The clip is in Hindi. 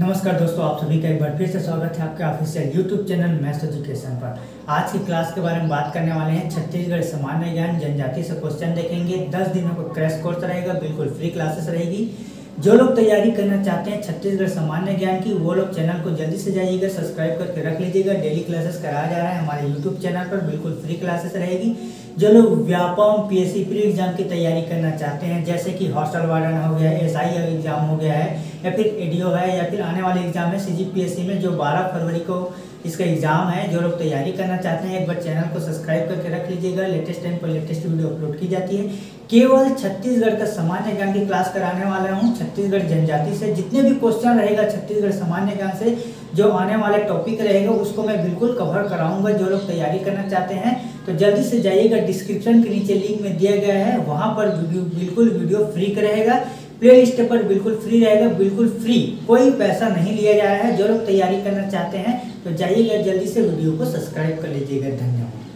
नमस्कार दोस्तों, आप सभी का एक बार फिर से स्वागत है आपके official YouTube channel maths education पर। आज की क्लास के बारे में बात करने वाले हैं। छत्तीसगढ़ सामान्य ज्ञान जनजाति से क्वेश्चन देखेंगे। 10 दिनों का क्रैश कोर्स रहेगा, बिल्कुल फ्री क्लासेस रहेगी। जो लोग तैयारी करना चाहते हैं छत्तीसगढ़ सामान्य ज्ञान की, वो लोग चैनल को जल्दी से जाइएगा, सब्सक्राइब करके रख लीजिएगा। डेली क्लासेस कराया जा रहा है हमारे यूट्यूब चैनल पर, बिल्कुल फ्री क्लासेस रहेगी। जो लोग व्यापम पीएससी प्री एग्जाम की तैयारी करना चाहते हैं, जैसे कि हॉस्टल वार्डन हो गया, एसआई एग्जाम हो गया है, या फिर एडीओ है, या फिर आने वाले एग्जाम है सीजीपीएससी में जो 12 फरवरी को इसका एग्जाम है। जो लोग तैयारी करना चाहते हैं एक बार चैनल को सब्सक्राइब करके रख लीजिएगा। लेटेस्ट टाइम पर लेटेस्ट वीडियो अपलोड की जाती है। केवल छत्तीसगढ़ का सामान्य ज्ञान की क्लास कराने वाला हूँ। छत्तीसगढ़ जनजाति से जितने भी क्वेश्चन रहेगा छत्तीसगढ़ सामान्य ज्ञान से, जो आने वाले टॉपिक रहेगा उसको मैं बिल्कुल कवर कराऊंगा। जो लोग तैयारी करना चाहते हैं तो जल्दी से जाइएगा, डिस्क्रिप्शन के नीचे लिंक में दिया गया है, वहाँ पर वीडियो फ्री का रहेगा। प्ले लिस्ट पर बिल्कुल फ्री रहेगा, बिल्कुल फ्री, कोई पैसा नहीं लिया जा रहा है। जो लोग तैयारी करना चाहते हैं तो जाइएगा, जल्दी से वीडियो को सब्सक्राइब कर लीजिएगा। धन्यवाद।